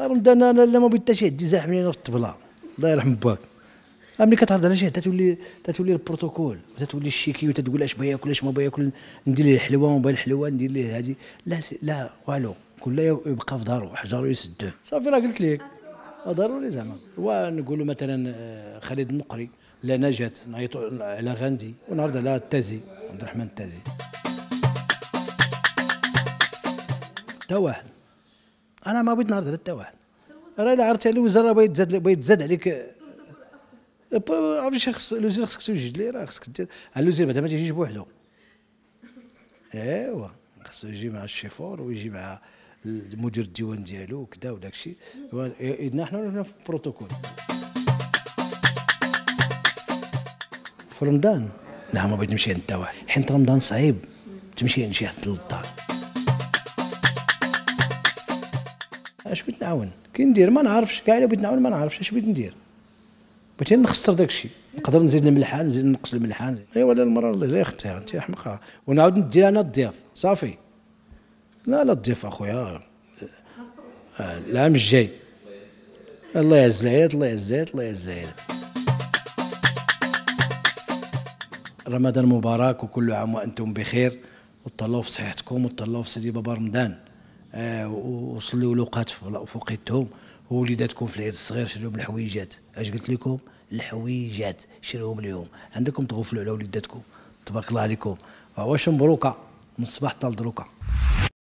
رمضان انا لا ما بغيت حتى شي يهدي زاحمين في الطبله، الله يرحم باك. ملي كتهضر على شي تتولي البروتوكول، تتولي الشيكي وتتقول اش بغا ياكل اش ما بغا ياكل، ندير ليه الحلوه وما بغا الحلوه ندير ليه هذه. لا لا والو، كل يبقى في دارو حجرو يسدوه. صافي راه قلت لك ضروري زعما. ونقولوا مثلا خالد النقري، لا نجاة نعيطوا على غاندي ونعرض على التازي عبد الرحمن التازي. حتى واحد، انا ما بغيت نعرض على حتى واحد. راه الا عرضتي على الوزاره بغيت تزاد عليك. عرفتي الوزير خصك توجد ليه، راه خصك دير على الوزير بعدا ما تيجيش بوحدو. ايوا خصو يجي مع الشيفور ويجي مع المدير الديوان ديالو وكذا وداك الشيء. حنا في البروتوكول. في رمضان لا ما بغيت نمشي عند حتى واحد، حيت رمضان صعيب تمشي عند شي حد للدار. اش بغيت نعاون كندير ما نعرفش كاع، الا بغيت نعاون ما نعرفش اش بغيت ندير. بغيت نخسر داك الشيء، نقدر نزيد الملحان نزيد نقص الملحان. ايوا لا المرة الله يختها انت حمقى ونعاود ندير انا الضياف صافي. لا الضيف اخويا العام الجاي. الله يعز العياد الله يعز العياد الله يعز العياد. رمضان مبارك وكل عام وانتم بخير، وتهلاو في صحتكم وتهلاو في سيدي بابا رمضان. وصليوا الاوقات في وقيتهم، ووليداتكم في العيد الصغير شريوهم الحويجات. اش قلت لكم؟ الحويجات شريوهم اليوم، عندكم تغفلوا على وليداتكم. تبارك الله عليكم. واش مبروكه من الصباح حتى لدروكه.